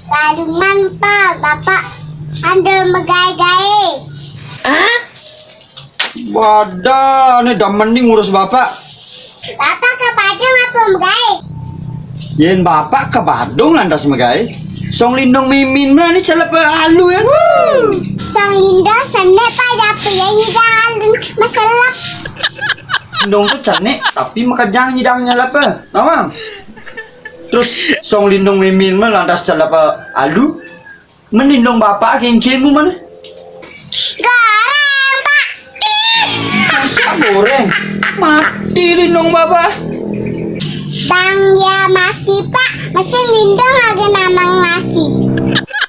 Kalungan pa, Bapak. Anda megai-gai. Wadah, ini dah mending ngurus bapak. Bapak ke Padang apa megai? Yen bapak ke Badung lantas megai. Song lindung mimin mana ni celap alu ya. Sang Linda sana pada apa yang hidang masalah. Lindung tu canek tapi makajang hidangnya apa? Tahu? Terus song lindung mimin mana lantas celap alu. Menindung bapak kengkeng mana? Goreng, Pak. Masa goreng? Mati lindung bapak. Bang ya mati, Pak. Masih Linda lagi namang nasi.